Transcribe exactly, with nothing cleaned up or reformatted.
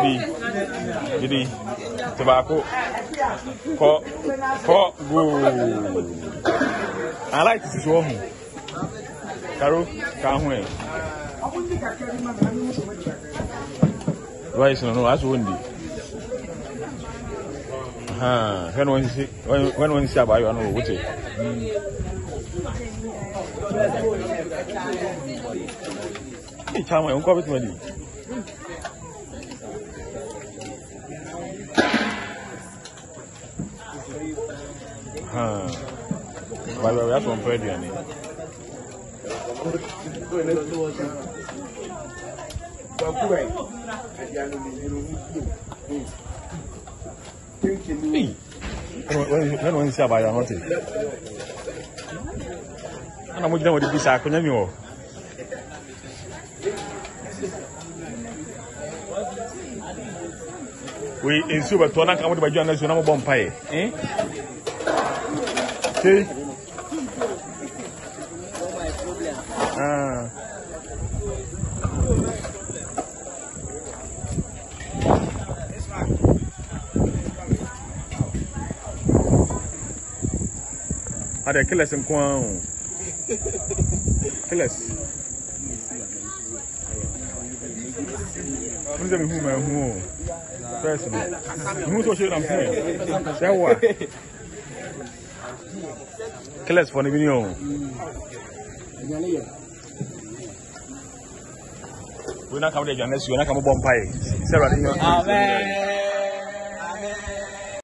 Didi, Didi, tobacco, co, co, go. I like to show him. Caro, come away. Why is no as windy? Ah, when one see when one see about you, I know what it. Each time I uncover it, money. Ah, why we have some bread here? When one see about you, not it. And I'm going to do this. I can't know. We in super to na come to baju na so na mo bomb pie eh okay ah ada killers en kwao killers Who's who my who personal? Who's what I'm saying? Say what? Killers for the video. We're not coming to unless you're not coming to bomb pie. Amen.